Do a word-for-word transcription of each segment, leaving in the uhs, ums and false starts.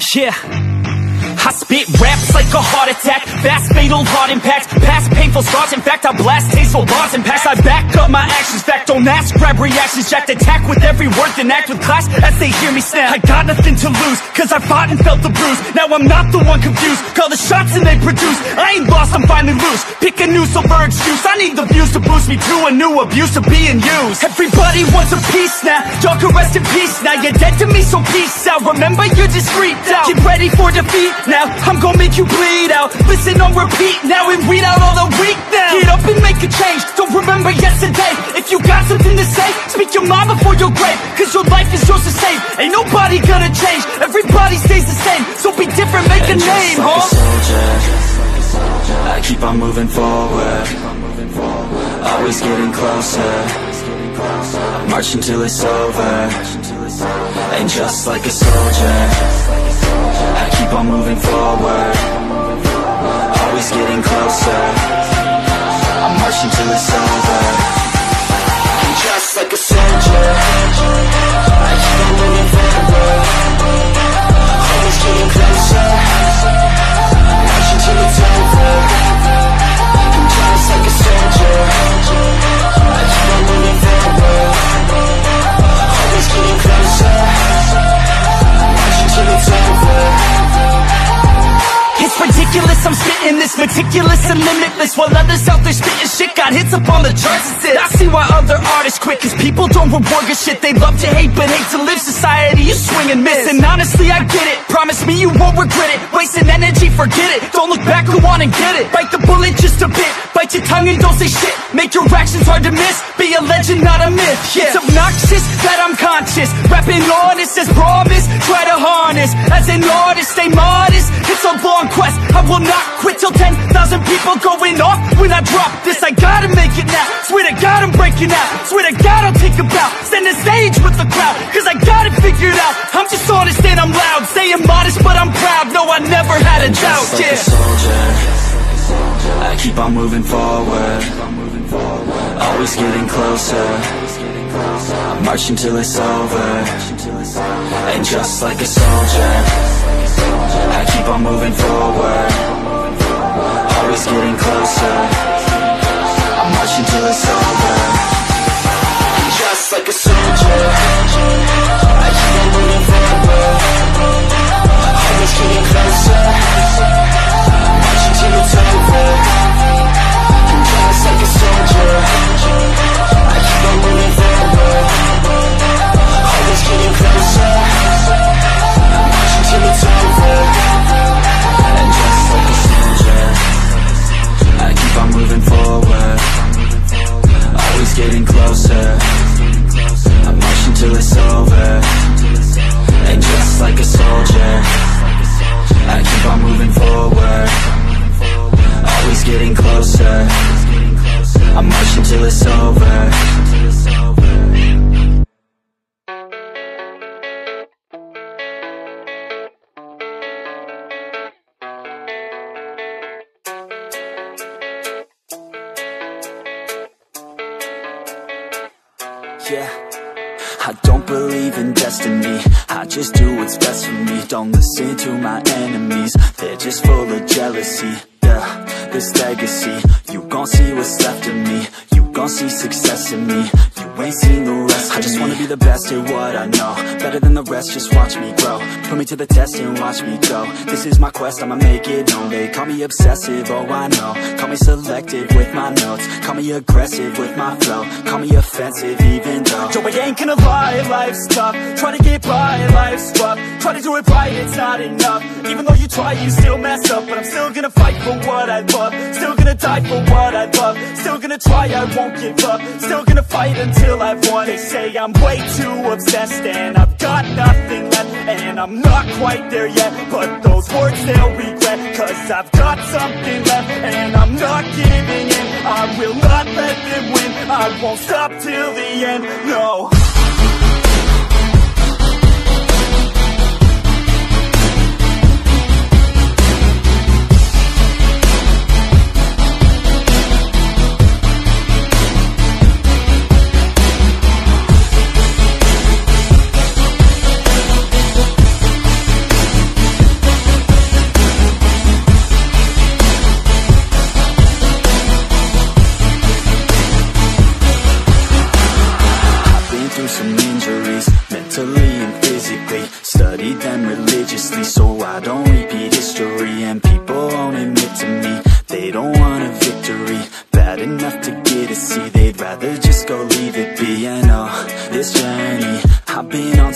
Yeah, I spit raps like a heart attack, fast fatal heart impact, past painful scars. In fact, I blast tasteful bars and packs. I back up my actions, fact don't ask, grab reactions, jacked attack with every word, then act with class as they hear me snap. I got nothing to lose, cause I fought and felt the bruise. Now I'm not the one confused, call the shots and they produce. I ain't lost, I'm finally loose, pick a new silver excuse. I need the views to boost me to a new abuse of being used. Everybody wants a piece now, y'all can rest in peace now. You're dead to me, so peace out, remember you're just freaked out. Get ready for defeat now, I'm gonna make you bleed out. Listen on repeat now and read out all the weak now. Get up and make a change, don't remember yesterday. If you got something to say, speak your mind before your grave, cause your life is yours to save. Ain't nobody gonna change, everybody stays the same. So be different, make a name, huh? Just like a soldier, I keep on moving forward, always getting closer, marching till it's over. And just like a soldier, I keep on moving forward, always getting closer, I'm marching till it's over. And just like a soldier, I keep on moving forward, always getting closer, marching till it's over. And just like a soldier, I keep on moving forward, always getting closer, marching till it's over. It's ridiculous, I'm spitting this meticulous and limitless, while others out there spitting shit got hits up on the charts. It's it. I see why other artists quit, cause people don't reward good shit. They love to hate but hate to live. Society, you swing and miss. And honestly, I get it, promise me you won't regret it. Wasting energy, forget it, don't look back, go on and get it. Bite the bullet just a bit, bite your tongue and don't say shit. Make your actions hard to miss, be a legend, not a myth. Yeah. It's obnoxious that I'm conscious, rapping honest as promise. Try to harness, as an artist, stay modest. It's a long quest, I will not quit till ten thousand people going off when I drop this. I gotta make it now, swear to God I'm breaking out. Swear to God I'll take a bow, stand the stage with the crowd, cause I got it figured out. I'm just honest and I'm loud, saying modest but I'm proud. No, I never had a doubt, just like yeah. a soldier, I keep on moving forward, always getting closer, I'm marching till it's over. And just like a soldier, I keep on moving forward, always getting closer, I'm marching till it's over. And just like a soldier, I keep on moving forward, always getting closer, I'm marching till it's over. And just like a soldier, I keep on moving forward, always getting closer, I'm marching till it's over. And just like a soldier, I keep on moving forward, always getting closer, I'm marching till it's over. And just like a soldier, I keep on moving forward, always getting closer, I'm marching till it's over. Yeah, I don't believe in destiny, I just do what's best for me. Don't listen to my enemies, they're just full of jealousy. Yeah, this legacy, you gon' see what's left of me, you gon' see success in me, you ain't seen the rest of me. I just wanna be the best at what I know, better than the rest, just watch me grow. Put me to the test and watch me go, this is my quest, I'ma make it known. They call me obsessive, oh I know, call me selective with my notes, call me aggressive with my flow, call me offensive even though Joe, I ain't gonna lie, life's tough, try to get by, life's rough, try to do it right, it's not enough. Even though you try, you still mess up, but I'm still gonna fight for what I love, still gonna die for what I love, still gonna try, I won't give up, still gonna fight until I've won. They say I'm way too obsessed and I've got nothing left, and I'm not quite there yet, but those words they'll regret, cause I've got something left and I'm not giving in. I will not let them win, I won't stop till the end, no.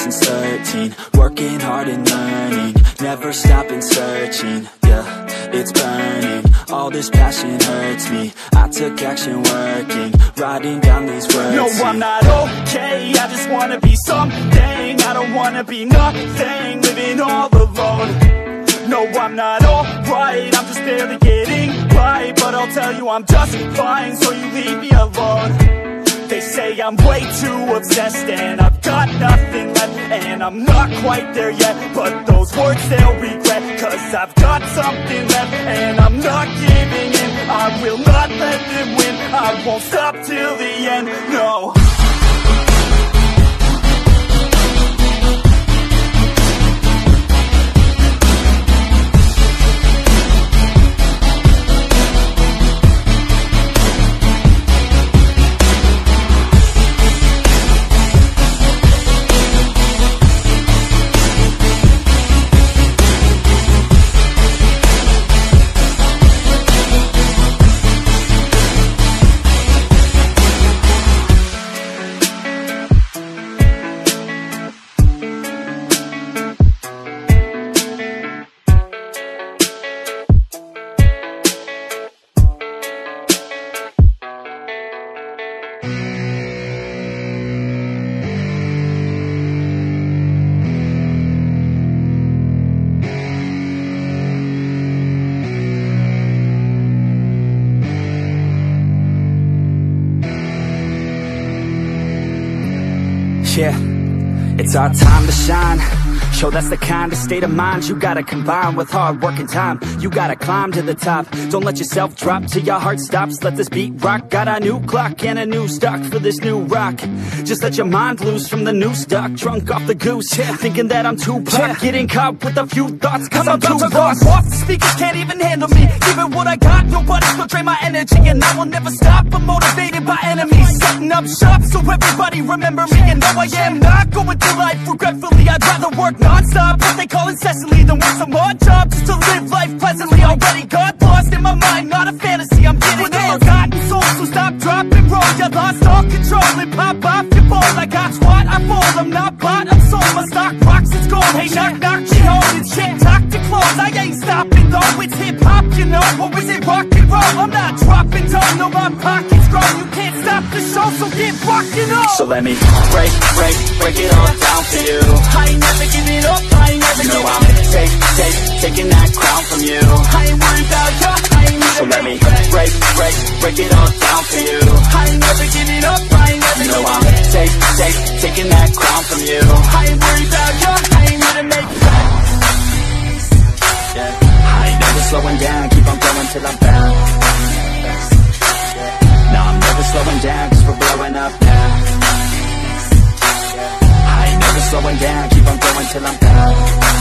since thirteen, working hard and learning, never stopping searching, yeah, it's burning, all this passion hurts me, I took action working, writing down these words. No, I'm not okay, I just wanna be something, I don't wanna be nothing, living all alone. No, I'm not alright, I'm just barely getting by, but I'll tell you I'm just fine, so you leave me alone. They say I'm way too obsessed and I've got nothing left, and I'm not quite there yet, but those words they'll regret, cause I've got something left and I'm not giving in. I will not let them win, I won't stop till the end, no. Yeah, it's our time to shine. Show that's the kind of state of mind you gotta combine with hard work and time. You gotta climb to the top. Don't let yourself drop till your heart stops. Let this beat rock. Got a new clock and a new stock for this new rock. Just let your mind loose from the new stock. Drunk off the goose, yeah. Thinking that I'm too pop, yeah. Getting caught with a few thoughts cause I'm, I'm too lost. Off the speakers can't even handle me. Even what I got, nobody's gonna drain my energy. And I will never stop, I'm motivated by enemies. Setting up shop so everybody remember me. And no, I am not going through life regretfully. I'd rather work non-stop, what they call incessantly, than work some odd job just to live life pleasantly. Already got lost in my mind, not a fantasy, I'm getting with a forgotten soul, so stop, drop, and roll. You lost all control and pop off your ball. I got squat, I fold, I'm not bought, I'm sold. My stock rocks, it's gold. Hey, knock, knock, she holding shit, talk to close. I ain't stopping though, it's hip-hop, you know. Or is it rock and roll? I'm not dropping down, no, my pocket's grow. You can't stop the show, so get rockin' on. So let me break, break, break it all down for you. I ain't never giving up, I ain't never you know giving I'm take, take, taking that crown from you. I ain't worried about you, I ain't never so let me break, break, break it all down for you. I ain't never giving up, I ain't never you know giving I'm take, take, taking that crown from you. I ain't worried about you, I ain't gonna make it. Yeah. I ain't never slowing down, keep on going till I'm found. No, I'm never slowing down, cause we're blowing up now. I ain't never slowing down, keep on going till I'm down.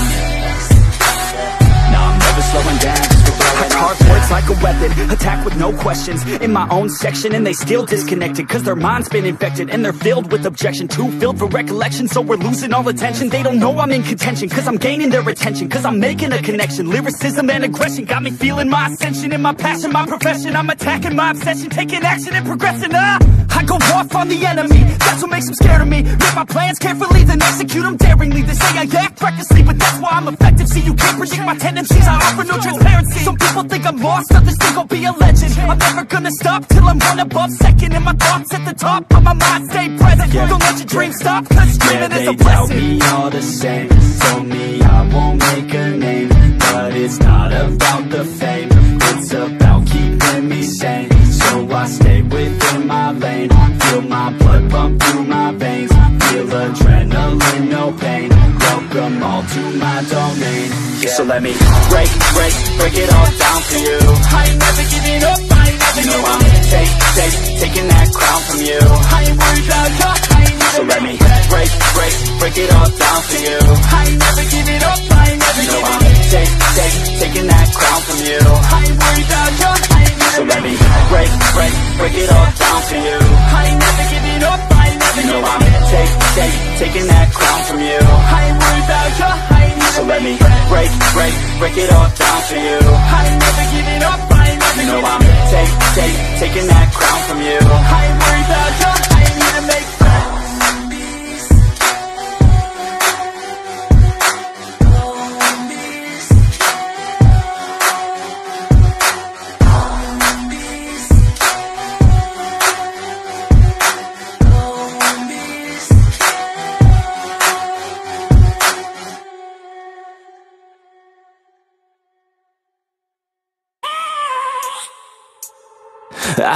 No, I'm never slowing down, cause we're blowing up now. Words like a weapon, attack with no questions. In my own section and they still disconnected, cause their mind's been infected and they're filled with objection. Too filled for recollection, so we're losing all attention. They don't know I'm in contention, cause I'm gaining their attention, cause I'm making a connection. Lyricism and aggression got me feeling my ascension. In my passion, my profession, I'm attacking my obsession, taking action and progressing. Ah, I go off on the enemy, that's what makes them scared of me. Make my plans carefully, then execute them daringly. They say I act recklessly, but that's why I'm effective. See, you can't predict my tendencies, I offer no transparency. Some people think I'm lost, others think I'll be a legend. I'm never gonna stop till I'm one above second. And my thoughts at the top, but my mind stay present. Yeah. Don't let your dreams stop, cause dreaming yeah, is a blessing. They tell me all the same, told me I won't make a name, but it's not about the fame, it's about keeping me sane. So I stay within my lane, feel my blood pump through my veins, feel adrenaline, no pain, welcome all to my domain. Yeah. So let me break, break, break it all down for you. I ain't never giving up, I ain't never you know giving I'm up. take, take, taking that crown from you. I ain't worried about you, I ain't never so let me break, break, break it all down for you. I ain't never giving up, I ain't never you know giving I'm up. take, take, taking that crown from you. I ain't worried about you, I ain't never so let me break, break, break it all down for you. I ain't never giving up, I ain't never you know giving I'm up. take, take, taking that crown from you. I ain't worried about you, I ain't never so let me break, break, break it all down for you. I ain't never giving up, I ain't never you know giving I'm up. take, take, taking that crown from you. I ain't worried about you, I ain't gonna make friends.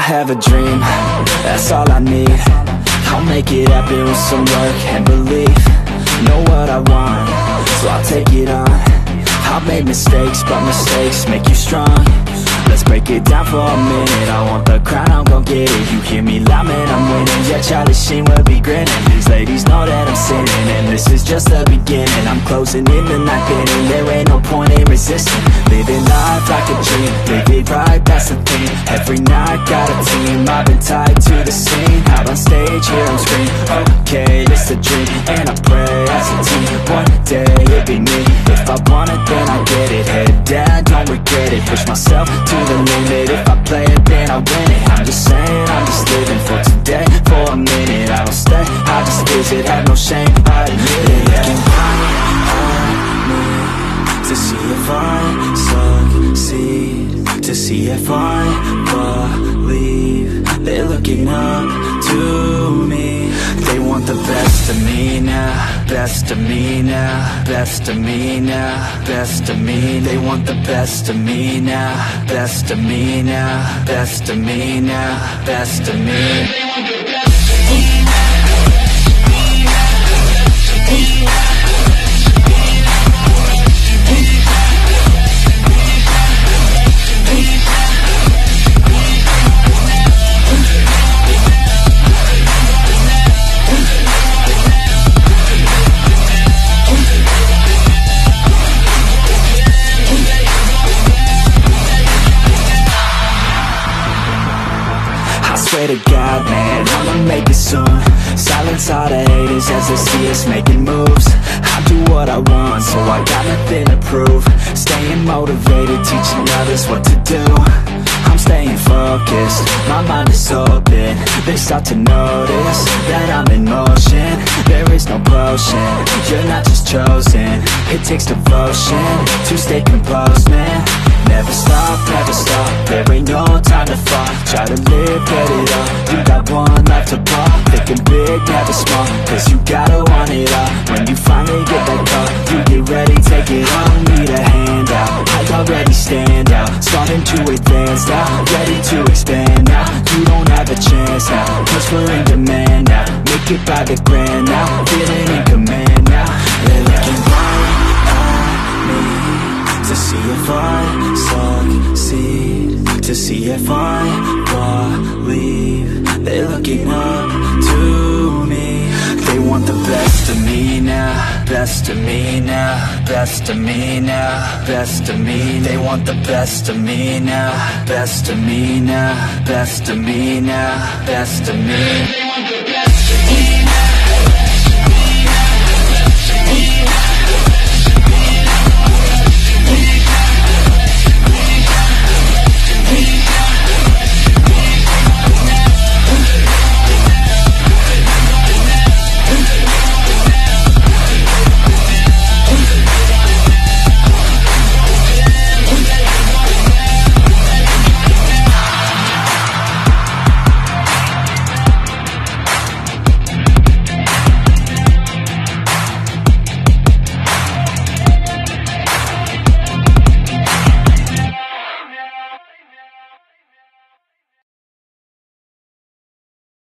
have a dream, that's all I need. I'll make it happen with some work and belief. Know what I want, so I'll take it on. I've made mistakes, but mistakes make you strong. Let's break it down for a minute. I want the crown, I'm gon' get it. You hear me loud, man, I'm winning. Yeah, Charlie Sheen will be grinning. These ladies know that I'm sinning, and this is just the beginning. I'm closing in the ninth inning. There ain't no point in resisting. Living life like a dream, live it right, that's the thing. Every night, got a team, I've been tied to the scene. Out on stage, here I'm screaming, okay, it's a dream. And I pray as a team, one day it'll be me. If I want it, then I get it. Head down, don't regret it. Push myself to the limit. If I play it, then I win it. I'm just saying, I'm just living for today. For a minute, I don't stay, I just visit. Have no shame, I admit it. Looking right at me to see if I succeed, to see if I believe. They're looking up to me. They want the best of me now, best of me now, best of me now, best of me. They want the best of me now, best of me now, best of me now, best of me. They want the best of me now. Swear to God, man, I'ma make it soon. Silence all the haters as they see us making moves. I do what I want, so I got nothing to prove. Staying motivated, teaching others what to do. I'm staying focused, my mind is open. They start to notice that I'm in motion. There is no potion, you're not just chosen. It takes devotion to stay composed, man. Never stop, never stop, there ain't no time to fall. Try to live, get it up, you got one life to pop. Thinking big, never small, cause you gotta want it all. When you finally get that call, you get ready, take it on. Need a hand out, I already stand out. Starting to advance now, ready to expand now. You don't have a chance now, cause we're in demand now. Make it by the grand now, feeling in command now. They're looking right at me to see if I succeed, to see if I believe. They're looking up to me. They want the best of me now, best of me now, best of me now, best of me. They want the best of me now, best of me now, best of me now, best of me.